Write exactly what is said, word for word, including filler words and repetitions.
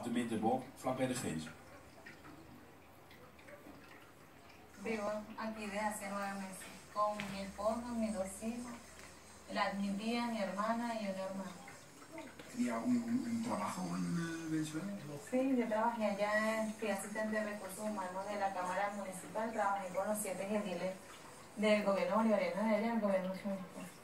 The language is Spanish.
appartement in Bob, vlakbij de grens. Vivo aquí desde hace nueve meses, con mi esposo, mis dos hijos, la, mi tía, mi hermana y un hermano. ¿Tenía un, un, un trabajo en uh, Venezuela? Sí, yo trabajé allá, fui asistente de recursos humanos de la Cámara Municipal, trabajé con los siete ediles del gobierno bolivariano de allá, el gobierno chunista.